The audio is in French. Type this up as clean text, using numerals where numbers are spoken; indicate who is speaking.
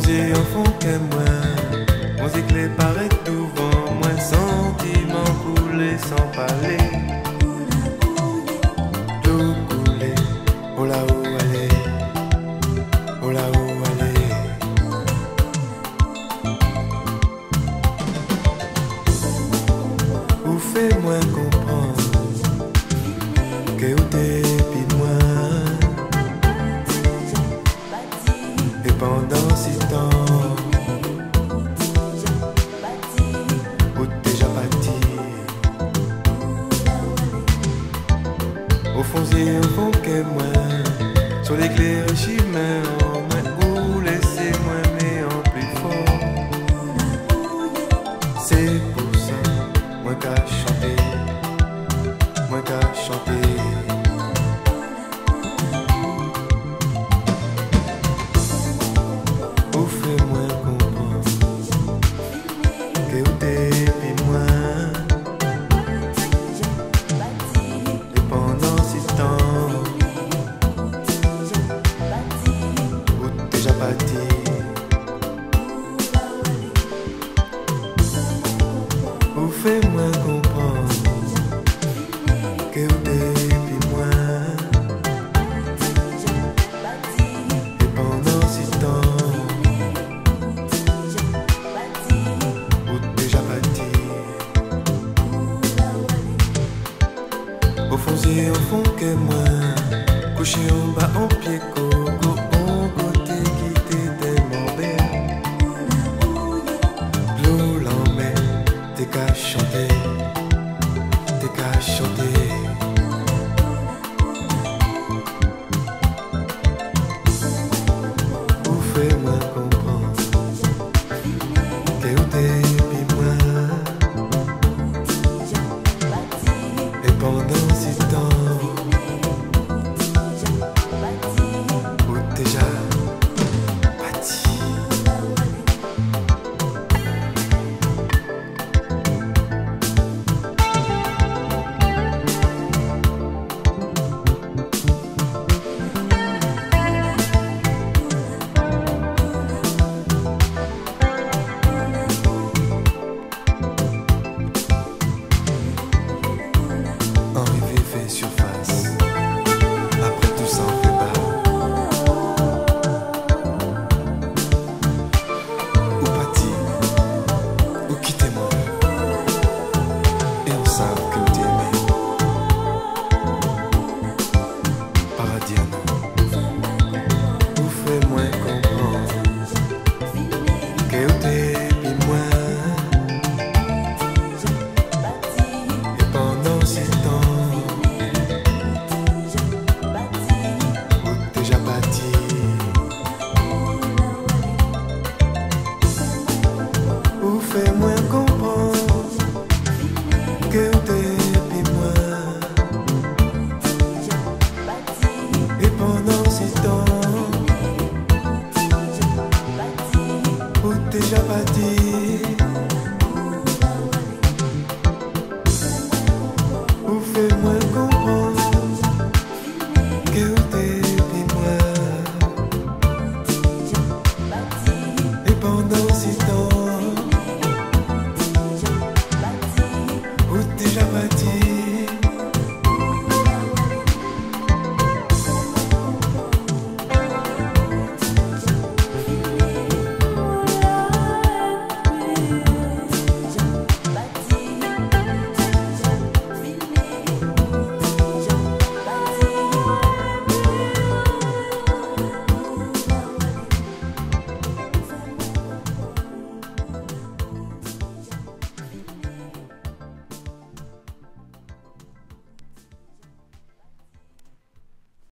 Speaker 1: yeux en fond que moi, mon éclat paraît devant moi, sentiment couler sans parler. L'eau couler, oh là où aller, oh là où aller. Ou fais-moi comprendre que où t'es pis moi. Et pendant si temps, où déjà parti. Au fond c'est au fond que moi, sur l'éclair chemin en moi, ou laissez-moi mais en plus fort. C'est pour ça, moi qu'à chanter, moi qu'à chanter. Ou fais-moi comprendre que où t'es pis moi. Et pendant si temps, où déjà parti. Ou fais-moi comprendre que où t'es pis moi. Et pendant si temps, déjà parti. Au fond c'est au fond que moi, couché en bas en pied coco, en côté qui t'est tellement belle. L'eau l'emmène, t'es qu'à chanter, t'es qu'à chanter. Ou fais-moi comprendre que où t'es pis moi. Et pendant si temps, où déjà parti. Arrivé fait surface, après tout ça on fait pas. Ou partir, ou quitter moi, et on savent que t'es aimé. Paradis à nous, ou fais-moi comprendre que où t'es pis moi. Et pendant si temps, où déjà parti. Ou fais-moi comprendre que où t'es pis moi. Et pendant si temps, où déjà parti. Ou fais-moi comprendre que où t'es pis moi. Et pendant si temps, où déjà parti.